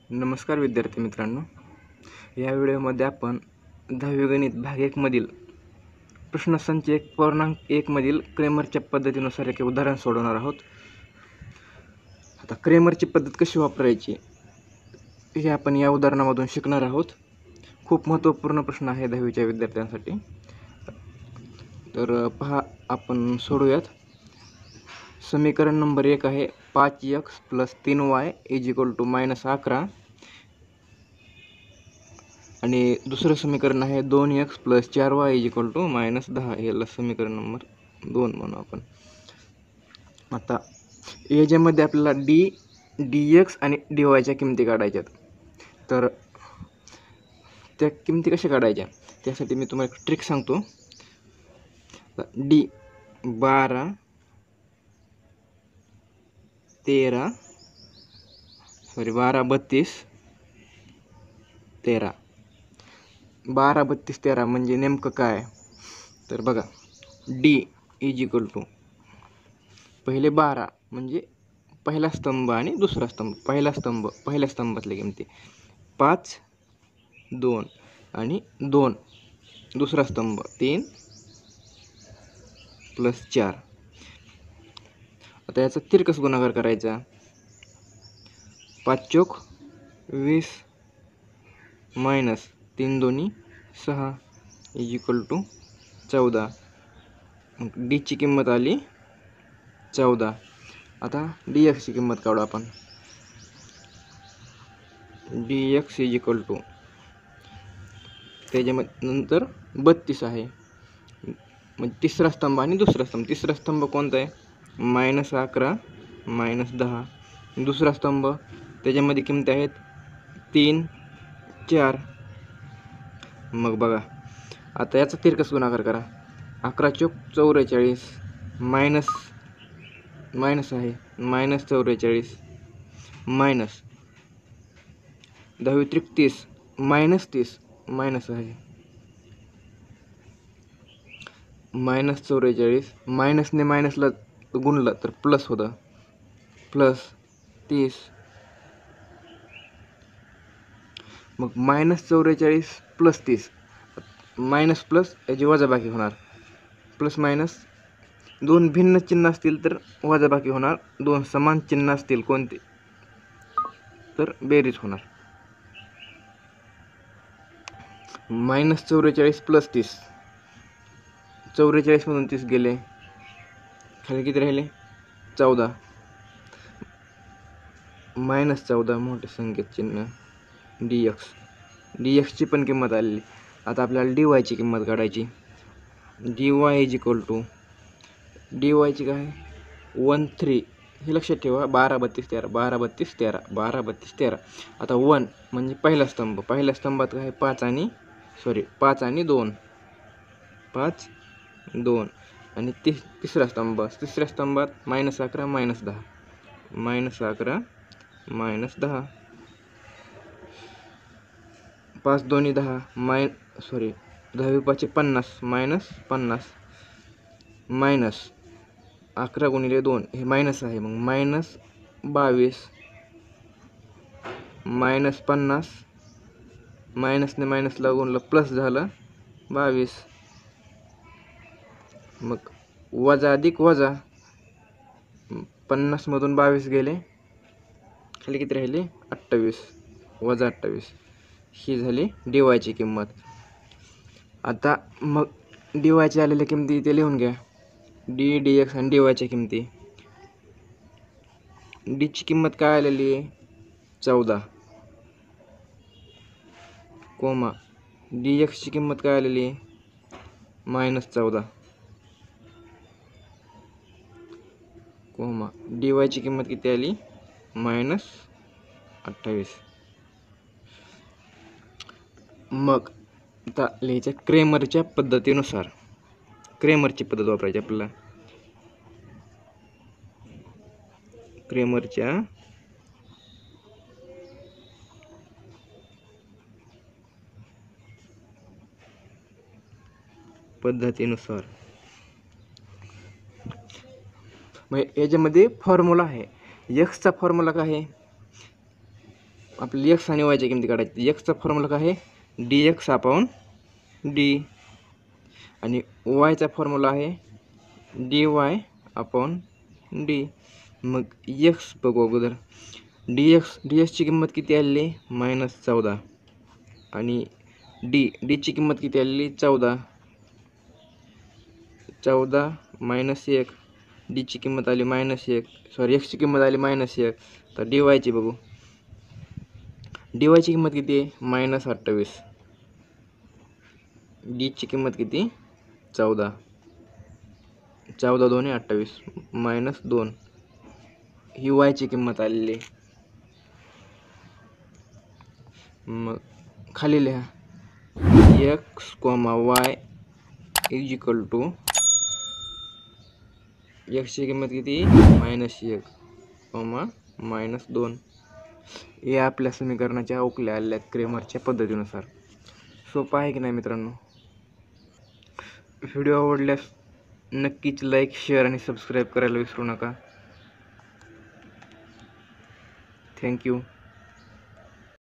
नमस्कार विद्यार्थी मित्रांनो, या व्हिडिओमध्ये आपण 10वी गणित भाग 1 मधील प्रश्नसंच 1.1 मधील क्रेमरच्या पद्धतीनुसार एक उदाहरण सोडवणार आहोत। आता क्रेमरची पद्धत कशी वापरायची हे आपण या उदाहरणामधून शिकणार आहोत। खूप महत्त्वपूर्ण प्रश्न आहे 10वीच्या विद्यार्थ्यांसाठी। तर पहा, आपण सोडूयात। समीकरण नंबर 1 आहे 5x + 3y = -11 आणि दुसरं समीकरण आहे 2x + 4y = -10। याला समीकरण नंबर 2 म्हणू आपण। आता याच्यामध्ये आपल्याला dx आणि dyच्या किमती काढायच्या आहेत। तर त्या किमती कशा काढायच्या त्यासाठी मी तुम्हाला एक ट्रिक सांगतो। d 12 13 12 32 13 12 32 13 म्हणजे नेमकं काय? तर बघा, d = पहिले 12 म्हणजे पहिला स्तंभ आणि दुसरा स्तंभ। पहिल्या स्तंभातल्या किमती 5 2 आणि 2, दुसरा स्तंभ 3 + 4। आता याचा तिरकस गुणाकार करायचा। 5 चोक 20 - 3 दोन्ही 6 = 14। मग d ची किंमत आली 14। आता dx ची किंमत काढू आपण। dx = त्याच्यामध्ये नंतर 32 आहे, म्हणजे तिसरा स्तंभ आणि दुसरा स्तंभ। तिसरा स्तंभ कोणता आहे? -11 -10। दुसरा स्तंभ त्याच्यामध्ये किमती आहेत 3 4। मग बघा, आता याचा तिरकस गुणाकार करा। 11 चोक 44 मायनस आहे -44 मायनस 10 त्रिक 30 -30 मायनस आहे -44 मायनसने मायनसला गुणलं तर प्लस होतं +30। मग -44 + 30 मायनस प्लस याची वजाबाकी होणार। प्लस मायनस दोन भिन्न चिन्ह असतील तर वजाबाकी होणार, दोन समान चिन्ह असतील कोणते तर बेरीज होणार। -44 + 30, 44 मधून 30 गेले, खाली किती राहिले? 14 -14 मोठे संख्येत चिन्ह dx ची पण किंमत आलेली। आता आपल्याला dy ची किंमत काढायची। dy = dy ची काय? 13 हे लक्षात ठेवा। 12 32 13 12 32 13 12 32 13। आता 1 म्हणजे पहिला स्तंभ। पहिल्या स्तंभात काय? 5 आणि 2 5 2 आणि तिसरा स्तंभ। तिसऱ्या स्तंभात -11 -10 -11 -10 5 दोन्ही 10 10 5 50 -50 मायनस 11 × 2 हे मायनस आहे, मग -22 -50 मायनसने मायनसला गुणलं प्लस झालं 22। मग वजा अधिक वजा 50 मधून 22 गेले, खाली किती राहिले? 28 -28। ही झाली dy ची किंमत। आता मग dy ची आलेल्या किमती ते लिहून घ्या। dx आणि dy च्या किमती। d ची किंमत काय आलेली आहे? 14, कोमा dx ची किंमत काय आलेली आहे? -14, कोमा dy ची किंमत किती आली? -28। मग आता लिहायचं क्रेमरच्या पद्धतीनुसार। क्रेमरची पद्धत वापरायची आपल्याला। क्रेमरच्या पद्धतीनुसार मग याच्यामध्ये फॉर्म्युला आहे। x चा फॉर्म्युला काय आहे? आपल्याला एक्स आणि वायच्या किमती काढायची. एक्सचा फॉर्म्युला काय आहे डी एक्स अपॉन डी आणि वायचा फॉर्म्युला आहे डी वाय अपॉन डी. मग एक्स बघू अगोदर. डी एक्सची किंमत किती आलेली -14 आणि डीची किंमत किती आलेली 14 -1. डीची किंमत आली -1 सॉरी एक्सची किंमत आली -1. तर डी वायची बघू. डी वायची किंमत किती आहे -28. डीची किंमत किती 14 2 28 -2 ही वायची किंमत आलेली. मग खाली लिहा X comma Y is equal to एक्सची किंमत किती -1 कॉमा -2. हे आपल्या समीकरणाच्या अवकल्या आलेल्या क्रेमरच्या पद्धतीनुसार. सोपं आहे की नाही मित्रांनो. व्हिडिओ आवडल्यास नक्कीच लाईक शेअर आणि सबस्क्राईब करायला विसरू नका. थँक्यू.